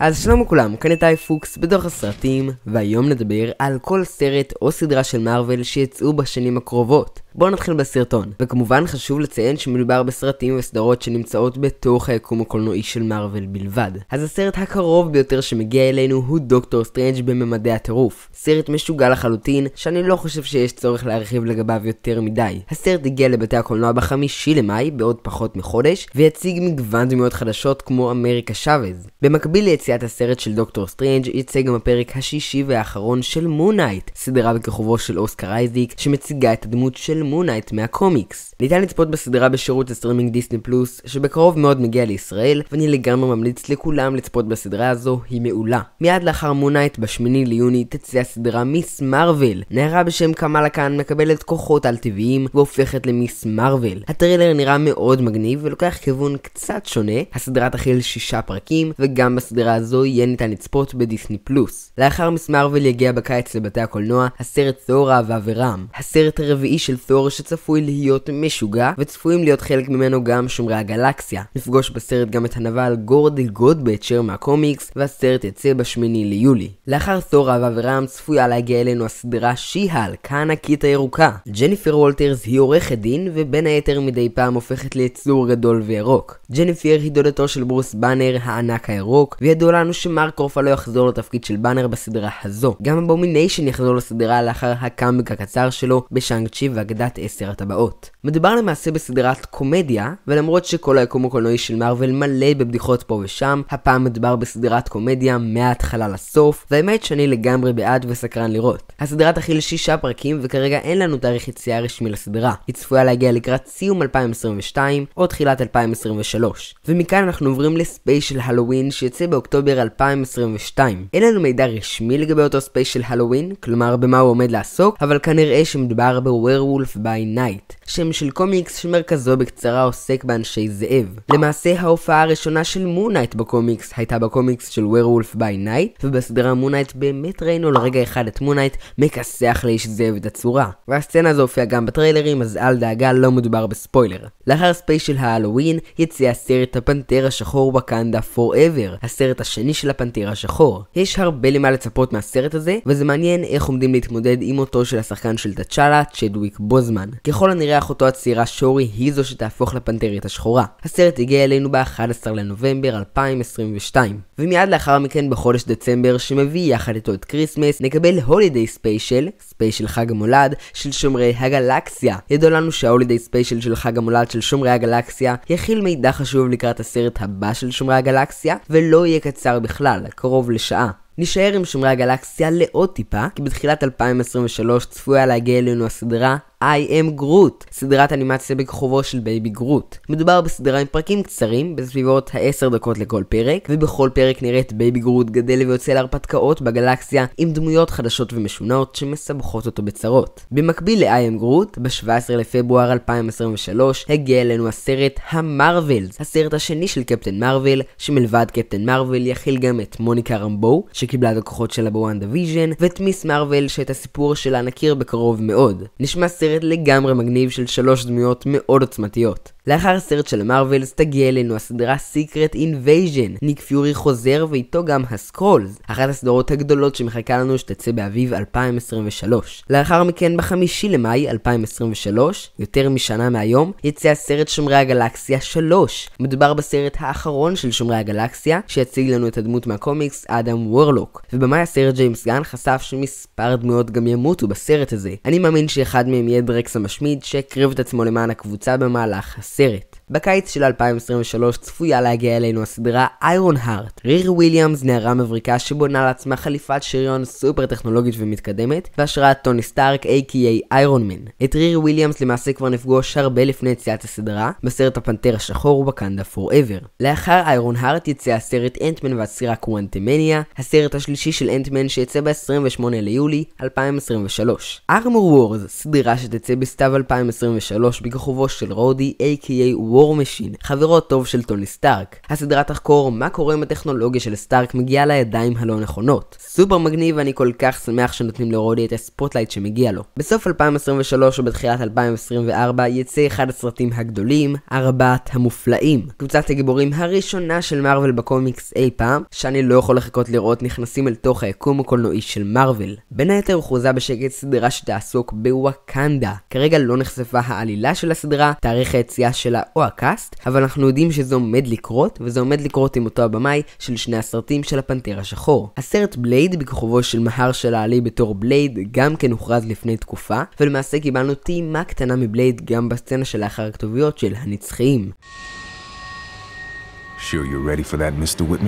אז שלום לכולם, כאן איתי פוקס בדוח הסרטים, והיום נדבר על כל סרט או סדרה של מארוול שיצאו בשנים הקרובות. בואו נתחיל בסרטון, וכמובן חשוב לציין שמדובר בסרטים וסדרות שנמצאות בתוך היקום הקולנועי של מארוול בלבד. אז הסרט הקרוב ביותר שמגיע אלינו הוא דוקטור סטרנג' בממדי הטירוף. סרט משוגע לחלוטין, שאני לא חושב שיש צורך להרחיב לגביו יותר מדי. הסרט הגיע לבתי הקולנוע ב5 למאי, בעוד פחות מחודש, ויציג מגוון דמויות חדשות כמו אמריקה שוויז. במקביל ליציאת הסרט של דוקטור סטרנג' יצא גם הפרק השישי והאחרון של מון נייט, סדרה בכיכובו של אוסקר אייזק, שמציגה את הדמות של מון נייט מהקומיקס. ניתן לצפות בסדרה בשירות הסטרימינג דיסני פלוס, שבקרוב מאוד מגיע לישראל, ואני לגמרי ממליץ לכולם לצפות בסדרה הזו, היא מעולה. מיד לאחר מון נייט ב8 ליוני תצא הסדרה מיס מארוול. נערה בשם קמאלה קאן מקבלת כוחות על טבעיים והופכת למיס מארוול. הטריילר נראה מאוד מגניב ולוקח כיוון קצת שונה. הסדרה תכיל 6 פרקים, וגם בסדרה הזו יהיה ניתן לצפות בדיסני פלוס. לאחר מיס מארוול יגיע בקיץ לבתי הקולנוע הסרט תור אהבה ורעם. הסרט הרביעי של תור שצפוי להיות משוגע, וצפויים להיות חלק ממנו גם שומרי הגלקסיה. נפגוש בסרט גם את הנבל גורדי גודבטשר מהקומיקס, והסרט יצא ב8 ליולי. לאחר תור אהבה ורעם צפויה להגיע אלינו הסדרה שי-הלק, הענקית הירוקה. ג'ניפר וולטרס היא עורכת דין, ובין היתר מדי פעם הופכת ליצור גדול וירוק. ג'ניפר היא דודתו של ברוס באנר, הענק הירוק, וידוע לנו שמרק רופלו יחזור לתפקיד של באנר בסדרה הזו. גם אבומיניישן יחזור לסדרה לאחר הקאמבק הקצר שלו בשאנג צ'י ואגדת 10 הטבעות. מדובר למעשה בסדרת קומדיה, ולמרות שכל היקום הקולנועי של מארוול מלא בבדיחות פה ושם, הפעם מדובר בסדרת קומדיה מההתחלה לסוף, והאמת שאני לגמרי בעד וסקרן לראות. הסדרה תכיל 6 פרקים, וכרגע אין לנו תאריך יציאה רשמי לסדרה. היא צפויה להגיע לקראת סיום 2022 או תחילת 2023. ומכאן אנחנו עוברים לספיישל הלווין שיצא באוקטובר 2022. אין לנו מידע רשמי לגבי אותו ספיישל הלווין, כלומר במה הוא עומד לעסוק, אבל כנראה שמדובר בוורולף ביי נייט, שם של קומיקס שמרכזו בקצרה עוסק באנשי זאב. למעשה ההופעה הראשונה של מון נייט בקומיקס הייתה בקומיקס של וורולף ביי נייט, ובסדרה מון נייט באמת ראינו לרגע אחד את מון נייט מכסח לאיש זאב את הצורה. והסצנה הזו הופיעה גם בטריילרים, אז אל דאגה, לא מדובר בספוילר. לאחר ספיישל ההלווין יצא הסרט הפנתר השחור ווקנדה פוראבר, הסרט השני של הפנתר השחור. יש הרבה למה לצפות מהסרט הזה, וזה מעניין איך עומדים להתמודד עם מותו של השחקן של תצ'אלה, צ'דוויק בוזמן. ככל הנראה אחותו הצעירה שורי היא זו שתהפוך לפנתרית השחורה. הסרט הגיע אלינו ב-11 לנובמבר 2022, ומיד לאחר מכן בחודש דצמבר שמביא יחד איתו את קריסמס נקבל הולידיי ספיישל חג המולד של שומרי הגלקסיה. ידוע לנו שההולידיי ספיישל של חג המולד של שומרי הגלקסיה יכיל מידע חשוב לקראת הסרט הבא של שומרי הגלקסיה, ולא יהיה קצר בכלל, קרוב לשעה. נשאר עם שומרי הגלקסיה לעוד טיפה, כי בתחילת 2023 צפויה להגיע אלינו הסדרה I am Groot, סדרת אנימציה בכיכובו של בייבי גרוט. מדובר בסדרה עם פרקים קצרים, בסביבות 10 דקות לכל פרק, ובכל פרק נראית בייבי גרוט גדל ויוצא להרפתקאות בגלקסיה עם דמויות חדשות ומשונות שמסבכות אותו בצרות. במקביל ל-I am Groot, ב-17 לפברואר 2023 הגיע אלינו הסרט המרוולס, הסרט השני של קפטן מארוול, שמלבד קפטן מארוול יכיל גם את מוניקה רמבו, שקיבלה את הכוחות שלה בוואנדוויז'ן, ואת מיס מארוול שאת הסיפור שלה נכיר בקרוב מאוד. נשמע סרט לגמרי מגניב של 3 דמויות מאוד עוצמתיות. לאחר הסרט של המרוולס תגיע אלינו הסדרה Secret Invasion. ניק פיורי חוזר ואיתו גם הסקרולס, אחת הסדרות הגדולות שמחכה לנו שתצא באביב 2023. לאחר מכן ב5 למאי 2023, יותר משנה מהיום, יצא הסרט שומרי הגלקסיה 3. מדובר בסרט האחרון של שומרי הגלקסיה, שיציג לנו את הדמות מהקומיקס אדם וורלוק. ובמאי הסרט ג'יימס גן חשף שמספר דמויות גם ימותו בסרט הזה. אני מאמין שאחד מהם יהיה דרקס המשמיד שהקריב את עצמו למען הקבוצה במהלך הסרט. בקיץ של 2023 צפויה להגיע אלינו הסדרה איירון הארט. רירי וויליאמס נערה מבריקה שבונה לעצמה חליפת שריון סופר טכנולוגית ומתקדמת, בהשראת טוני סטארק a.k.a. איירון מן. את רירי וויליאמס למעשה כבר נפגוש הרבה לפני יציאת הסדרה, בסרט הפנתר השחור ווקנדה פוראבר. לאחר איירון הארט יצא הסרט אנטמן והסירה קוונטמניה, הסרט השלישי של אנטמן שיצא ב-28 ליולי 2023. ארמור וורז, סדרה שתצא בסתיו 2023 בכיכובו של רודי a.k.a. וור משין, חברו הטוב של טוני סטארק. הסדרה תחקור מה קורה אם הטכנולוגיה של סטארק מגיעה לידיים הלא נכונות. סופר מגניב, ואני כל כך שמח שנותנים לרודי את הספוטלייט שמגיע לו. בסוף 2023 ובתחילת 2024 יצא אחד הסרטים הגדולים, ארבעת המופלאים. קבוצת הגיבורים הראשונה של מארוול בקומיקס אי פעם, שאני לא יכול לחכות לראות נכנסים אל תוך היקום הקולנועי של מארוול. בין היתר הוכרזה בשקט סדרה שתעסוק בוואקנדה. כרגע לא נחשפה העלילה של הסדרה, תאריך היציאה שלה או הקאסט, אבל אנחנו יודעים שזה עומד לקרות, וזה עומד לקרות עם אותו הבמאי של שני הסרטים של הפנתר השחור. הסרט בלייד בכוכבו של מהרשל עלי בתור בלייד גם כן הוכרז לפני תקופה, ולמעשה קיבלנו טעימה קטנה מבלייד גם בסצנה שלאחר הכתוביות של הנצחיים. Sure you're ready for that, Mr. Whitman?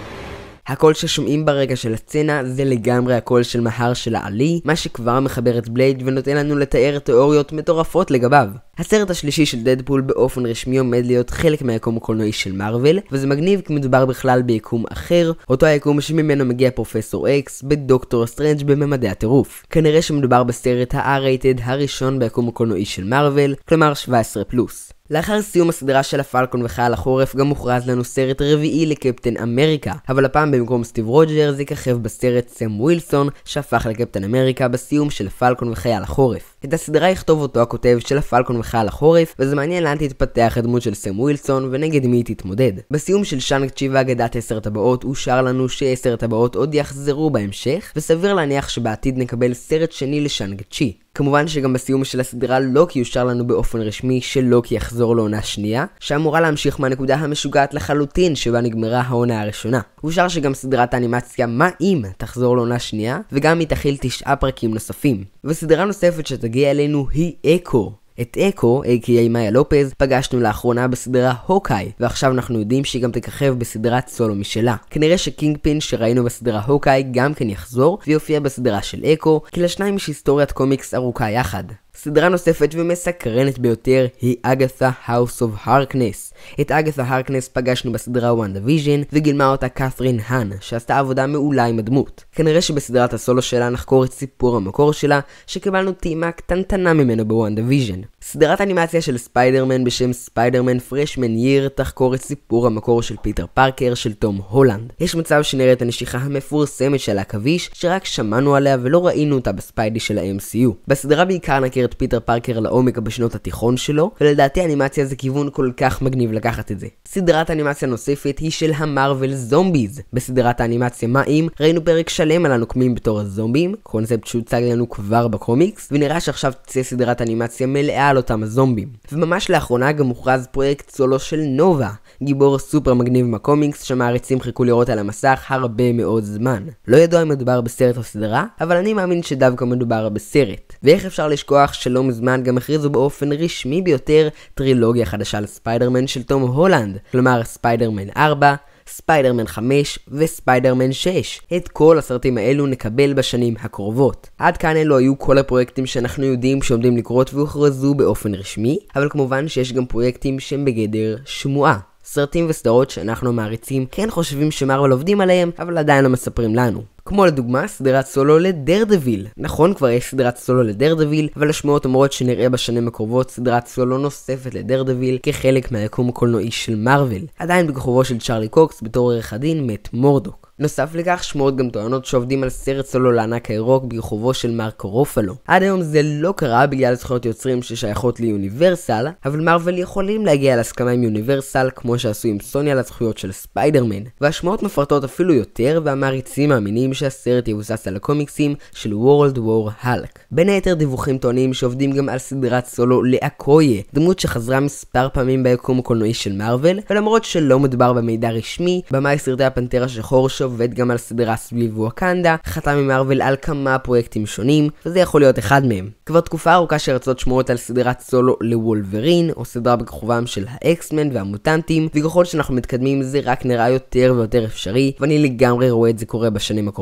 הקול ששומעים ברקע של הסצנה זה לגמרי הקול של מהרשל עלי, מה שכבר מחבר את בלייד ונותן לנו לתאר תיאוריות מטורפות לגביו. הסרט השלישי של דדפול באופן רשמי עומד להיות חלק מהיקום הקולנועי של מארוול, וזה מגניב כי מדובר בכלל ביקום אחר, אותו היקום שממנו מגיע פרופסור אקס בדוקטור סטרנג' בממדי הטירוף. כנראה שמדובר בסרט ה-R-rated הראשון ביקום הקולנועי של מארוול, כלומר 17+. לאחר סיום הסדרה של הפלקון וחייל החורף גם הוכרז לנו סרט רביעי לקפטן אמריקה, אבל הפעם במקום סטיב רוג'ר זה יככב בסרט סם ווילסון שהפך לקפטן אמריקה בסיום של הפלקון וחייל החורף. את הסדרה יכתוב אותו הכותב של הפלקון וחייל החורף, וזה מעניין לאן תתפתח הדמות של סם ווילסון ונגד מי תתמודד. בסיום של שאנג צ'י ואגדת 10 טבעות אושר לנו ש10 טבעות עוד יחזרו בהמשך, וסביר להניח שבעתיד נקבל סרט שני לשאנג צ'י. כמובן שגם בסיום של הסדרה לוקי אושר לנו באופן רשמי שלוקי יחזור לעונה שנייה, שאמורה להמשיך מהנקודה המשוגעת לחלוטין שבה נגמרה העונה הראשונה. אושר שגם סדרת האנימציה מה אם תחזור לעונה שנייה, וגם היא תכיל 9 פרקים נוספים. וסדרה נוספת שתגיע אלינו היא אקו. את אקו, a.k.a. מאיה לופז, פגשנו לאחרונה בסדרה הוקאי, ועכשיו אנחנו יודעים שהיא גם תככב בסדרת סולו משלה. כנראה שקינג פין שראינו בסדרה הוקאי גם כן יחזור, ויופיע בסדרה של אקו, כי לשניים יש היסטוריית קומיקס ארוכה יחד. סדרה נוספת ומסקרנת ביותר היא אגתה האוס אוף הרקנס. את אגתה הרקנס פגשנו בסדרה WandaVision וגילמה אותה קת'רין האן, שעשתה עבודה מעולה עם הדמות. כנראה שבסדרת הסולו שלה נחקור את סיפור המקור שלה, שקיבלנו טעימה קטנטנה ממנו בוונדה-ויז'ן. סדרת אנימציה של ספיידרמן בשם ספיידרמן פרשמן ייר תחקור את סיפור המקור של פיטר פארקר של תום הולנד. יש מצב שנראה את הנשיכה המפורסמת של העכביש, שרק שמענו עליה ולא ראינו אותה בספיידי של ה-MCU. בסדרה בעיקר נכיר את פיטר פארקר לעומק בשנות התיכון שלו, ולדעתי האנימציה זה כיוון כל כך מגניב לקחת את זה. סדרת אנימציה נוספת היא של המרוול זומביז. בסדרת האנימציה מה אם ראינו פרק שלם על הנוקמים בתור הזומבים, קונספט שהוצג לנו כבר בקומיקס, ונראה שעכשיו תצא סדרת אנימציה מלאה על אותם הזומבים. וממש לאחרונה גם מוכרז פרויקט סולו של נובה, גיבור סופר מגניב מהקומיקס שמעריצים חיכו לראות על המסך הרבה מאוד זמן. לא ידוע אם מדובר בסרט או סדרה, אבל אני מאמין שדווקא מדובר בסרט. ואיך אפשר לשכוח שלא מזמן גם הכריזו באופן רשמי ביותר טרילוגיה חדשה לספיידרמן של תום הולנד, כלומר ספיידרמן 4, ספיידרמן 5 וספיידרמן 6. את כל הסרטים האלו נקבל בשנים הקרובות. עד כאן אלו היו כל הפרויקטים שאנחנו יודעים שעומדים לקרות והוכרזו באופן רשמי, אבל כמובן שיש גם פרויקטים שהם בגדר שמועה. סרטים וסדרות שאנחנו מעריצים כן חושבים שמרוול עובדים עליהם, אבל עדיין לא מספרים לנו. כמו לדוגמה סדרת סולו לדרדוויל. נכון, כבר יש סדרת סולו לדרדוויל, אבל השמועות אומרות שנראה בשנים הקרובות סדרת סולו נוספת לדרדוויל כחלק מהיקום הקולנועי של מארוול. עדיין בכוכבו של צ'רלי קוקס בתור עורך הדין מאט מורדוק. נוסף לכך, שמועות גם טוענות שעובדים על סרט סולו לענק הירוק בכוכבו של מרקו רופלו. עד היום זה לא קרה בגלל זכויות יוצרים ששייכות ליוניברסל, אבל מארוול יכולים להגיע להסכמה עם יוניברסל כמו שעשו עם סוני על הזכויות של ספיידרמן. והשמועות מפרטות אפילו יותר, והמעריצים מאמינים שהסרט יבוסס על הקומיקסים של World War Hulk. בין היתר דיווחים טוענים שעובדים גם על סדרת סולו לאקויה, דמות שחזרה מספר פעמים ביקום הקולנועי של מארוול, ולמרות שלא מדובר במידע רשמי, במאי סרטי הפנתר השחור שעובד גם על סדרה סביב וואקנדה, חתם עם מארוול על כמה פרויקטים שונים, וזה יכול להיות אחד מהם. כבר תקופה ארוכה שרצות שמועות על סדרת סולו לוולברין, או סדרה בכוכבם של האקסמן והמוטנטים, וככל שאנחנו מתקדמים זה רק נראה יותר ויותר אפשרי, ואני לגמרי רואה את זה קורה בשנים הקרובות.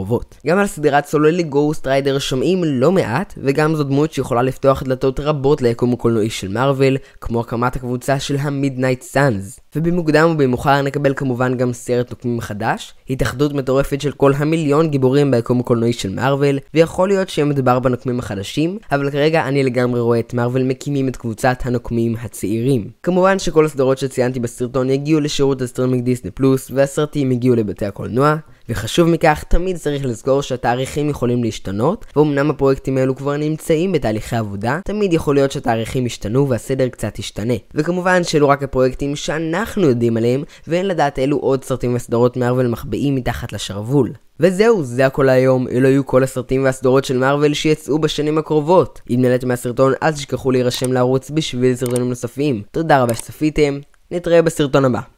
הקרובות. גם על סדרת סוללי גוסט ריידר שומעים לא מעט, וגם זו דמות שיכולה לפתוח דלתות רבות ליקום הקולנועי של מארוול, כמו הקמת הקבוצה של המידנייט סאנס. ובמוקדם ובמאוחר נקבל כמובן גם סרט נוקמים חדש, התאחדות מטורפת של כל המיליון גיבורים ביקום הקולנועי של מארוול, ויכול להיות שמדובר בנוקמים החדשים, אבל כרגע אני לגמרי רואה את מארוול מקימים את קבוצת הנוקמים הצעירים. כמובן שכל הסדרות שציינתי בסרטון יגיעו לשירות הסטרימינג דיסני פלוס, והסרטים יגיעו לבתי הקולנוע, וחשוב מכך, תמיד צריך לזכור שהתאריכים יכולים להשתנות, ואומנם הפרויקטים האלו כבר נמצאים בתהליכי עבודה, תמיד יכול להיות שהתאריכים ישתנו והסדר קצת ישתנה. וכמובן שאלו רק הפרויקטים שאנחנו יודעים עליהם, ואין לדעת אילו עוד סרטים וסדרות מארוול מחבאים מתחת לשרוול. וזהו, זה הכל היום. אלו היו כל הסרטים והסדרות של מארוול שיצאו בשנים הקרובות. אם נהניתם מהסרטון, אז תשכחו להירשם לערוץ בשביל סרטונים נוספים. תודה רבה שצפיתם, נתראה בסרטון הבא.